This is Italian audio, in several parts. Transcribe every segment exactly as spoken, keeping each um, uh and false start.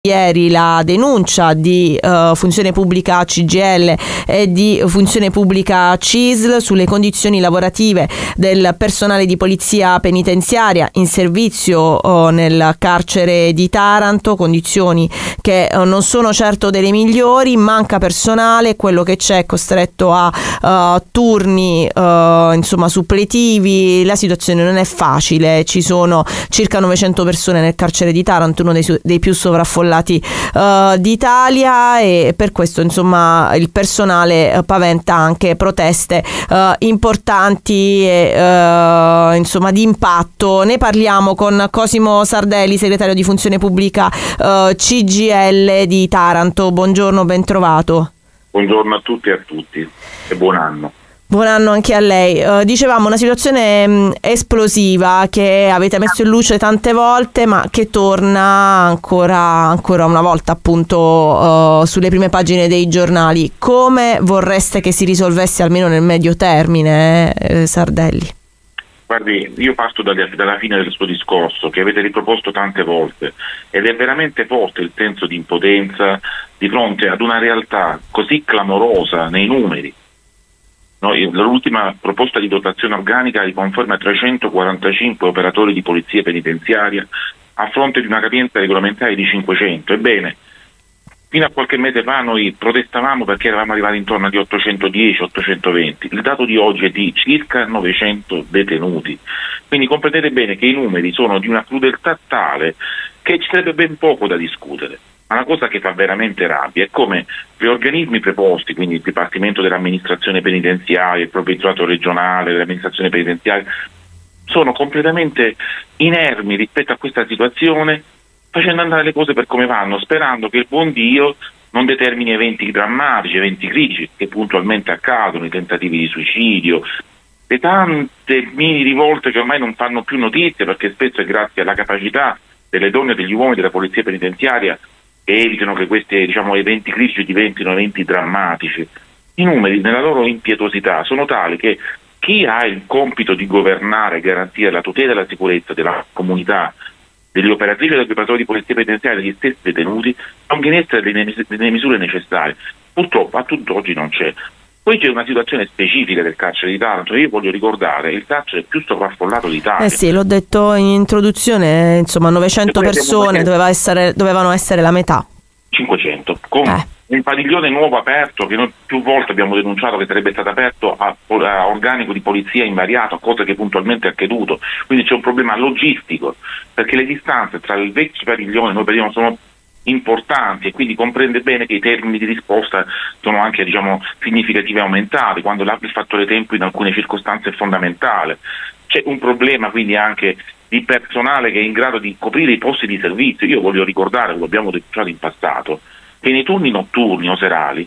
Ieri la denuncia di uh, Funzione Pubblica C G I L e di Funzione Pubblica C I S L sulle condizioni lavorative del personale di polizia penitenziaria in servizio uh, nel carcere di Taranto, condizioni che uh, non sono certo delle migliori, manca personale, quello che c'è è costretto a uh, turni uh, insomma suppletivi, la situazione non è facile, ci sono circa novecento persone nel carcere di Taranto, uno dei, dei più sovraffollati Uh, d'Italia, e per questo insomma il personale uh, paventa anche proteste uh, importanti e uh, insomma di impatto. Ne parliamo con Cosimo Sardelli, segretario di Funzione Pubblica uh, C G I L di Taranto. Buongiorno, ben trovato. Buongiorno a tutti e a tutti e buon anno. Buon anno anche a lei. Uh, dicevamo una situazione mh, esplosiva che avete messo in luce tante volte, ma che torna ancora, ancora una volta appunto uh, sulle prime pagine dei giornali. Come vorreste che si risolvesse almeno nel medio termine, eh, Sardelli? Guardi, io parto dalla, dalla fine del suo discorso, che avete riproposto tante volte, ed è veramente forte il senso di impotenza di fronte ad una realtà così clamorosa nei numeri. No, l'ultima proposta di dotazione organica riconferma trecentoquarantacinque operatori di polizia penitenziaria a fronte di una capienza regolamentare di cinquecento. Ebbene, fino a qualche mese fa noi protestavamo perché eravamo arrivati intorno agli ottocentodieci ottocentoventi. Il dato di oggi è di circa novecento detenuti. Quindi comprendete bene che i numeri sono di una crudeltà tale che ci sarebbe ben poco da discutere. Ma la cosa che fa veramente rabbia è come gli organismi preposti, quindi il Dipartimento dell'Amministrazione Penitenziaria, il Provveditorato regionale dell'Amministrazione Penitenziaria, sono completamente inermi rispetto a questa situazione, facendo andare le cose per come vanno, sperando che il buon Dio non determini eventi drammatici, eventi critici, che puntualmente accadono, i tentativi di suicidio, le tante mini rivolte che ormai non fanno più notizie, perché spesso è grazie alla capacità delle donne e degli uomini della Polizia Penitenziaria che evitano che questi, diciamo, eventi critici diventino eventi drammatici. I numeri nella loro impietosità sono tali che chi ha il compito di governare e garantire la tutela e la sicurezza della comunità, degli operatrici e degli operatori di polizia penitenziaria e degli stessi detenuti, ponga in essere delle, delle misure necessarie. Purtroppo a tutt'oggi non c'è. Poi c'è una situazione specifica del carcere di Taranto. Io voglio ricordare il carcere più sovraffollato d'Italia. Eh sì, l'ho detto in introduzione, insomma novecento persone, doveva essere, dovevano essere la metà. cinquecento, con eh. un padiglione nuovo aperto che noi più volte abbiamo denunciato che sarebbe stato aperto a, a organico di polizia invariato, cosa che puntualmente è accaduto. Quindi c'è un problema logistico, perché le distanze tra il vecchio padiglione e noi padiglione sono importanti, e quindi comprende bene che i termini di risposta sono anche, diciamo, significativi e aumentati, quando il fattore tempo in alcune circostanze è fondamentale. C'è un problema quindi anche di personale che è in grado di coprire i posti di servizio. Io voglio ricordare, lo abbiamo denunciato in passato, che nei turni notturni o serali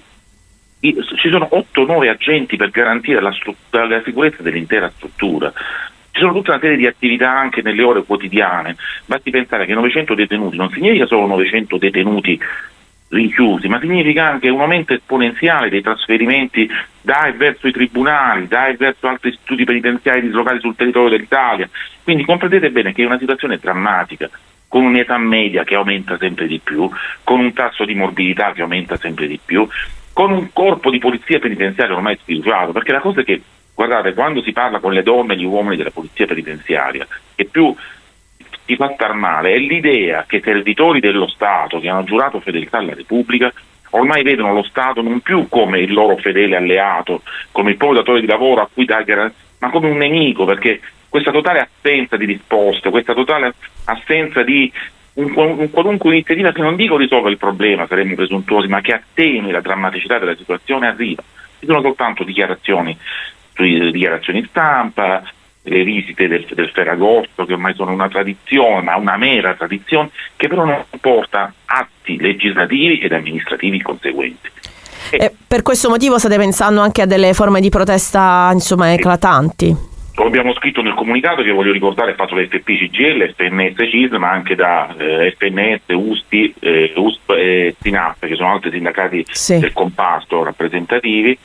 ci sono otto nove agenti per garantire la, la sicurezza dell'intera struttura. Ci sono tutta una serie di attività anche nelle ore quotidiane. Basti pensare che novecento detenuti non significa solo novecento detenuti rinchiusi, ma significa anche un aumento esponenziale dei trasferimenti da e verso i tribunali, da e verso altri istituti penitenziari dislocati sul territorio dell'Italia. Quindi comprendete bene che è una situazione drammatica, con un'età media che aumenta sempre di più, con un tasso di morbidità che aumenta sempre di più, con un corpo di polizia penitenziaria ormai sfiduciato, perché la cosa è che, guardate, quando si parla con le donne e gli uomini della polizia penitenziaria, che più ti fa star male è l'idea che i servitori dello Stato che hanno giurato fedeltà alla Repubblica ormai vedono lo Stato non più come il loro fedele alleato, come il proprio datore di lavoro a cui dare garanzia, ma come un nemico, perché questa totale assenza di risposte, questa totale assenza di un, un qualunque iniziativa che non dico risolva il problema, saremmo presuntuosi, ma che attenui la drammaticità della situazione, arriva. Ci sono soltanto dichiarazioni, dichiarazioni stampa, le visite del, del Ferragosto, che ormai sono una tradizione, ma una mera tradizione, che però non porta atti legislativi ed amministrativi conseguenti. E per questo motivo state pensando anche a delle forme di protesta, insomma, eclatanti? Lo abbiamo scritto nel comunicato, che voglio ricordare è fatto da F P C G I L, F N S C I S L, ma anche da eh, F N S, U S T I, eh, U S P e SINAP, che sono altri sindacati sì. del comparto rappresentativi.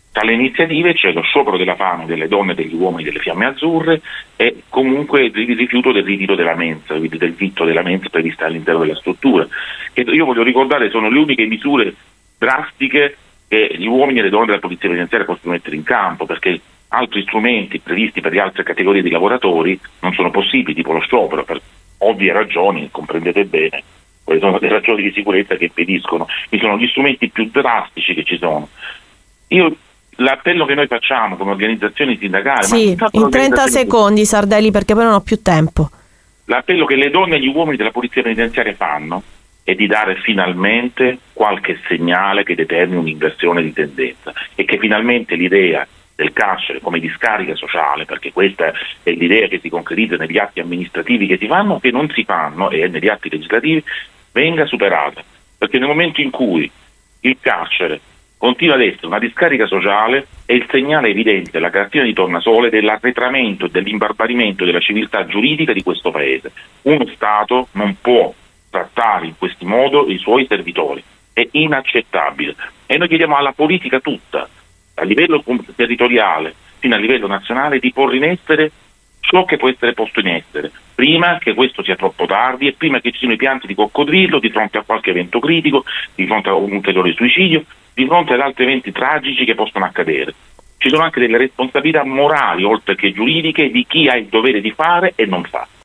Tra le iniziative c'è lo sciopero della fame delle donne, degli uomini delle Fiamme Azzurre e comunque il rifiuto del ritiro della mensa, quindi del vitto della mensa prevista all'interno della struttura. Che io voglio ricordare sono le uniche misure drastiche che gli uomini e le donne della polizia penitenziaria possono mettere in campo, perché altri strumenti previsti per le altre categorie di lavoratori non sono possibili, tipo lo sciopero, per ovvie ragioni, comprendete bene, quali sono le ragioni di sicurezza che impediscono. Quindi sono gli strumenti più drastici che ci sono. Io L'appello che noi facciamo come organizzazioni sindacali... Sì, ma in trenta secondi Sardelli, perché poi non ho più tempo. L'appello che le donne e gli uomini della polizia penitenziaria fanno è di dare finalmente qualche segnale che determini un'inversione di tendenza e che finalmente l'idea del carcere come discarica sociale, perché questa è l'idea che si concretizza negli atti amministrativi che si fanno o che non si fanno e negli atti legislativi, venga superata. Perché nel momento in cui il carcere continua ad essere una discarica sociale è il segnale evidente, la cartina di tornasole dell'arretramento e dell'imbarbarimento della civiltà giuridica di questo Paese. Uno Stato non può trattare in questo modo i suoi servitori, è inaccettabile. E noi chiediamo alla politica tutta, a livello territoriale fino a livello nazionale, di porre in essere ciò che può essere posto in essere, prima che questo sia troppo tardi e prima che ci siano i pianti di coccodrillo di fronte a qualche evento critico, di fronte a un ulteriore suicidio, di fronte ad altri eventi tragici che possono accadere. Ci sono anche delle responsabilità morali, oltre che giuridiche, di chi ha il dovere di fare e non fa.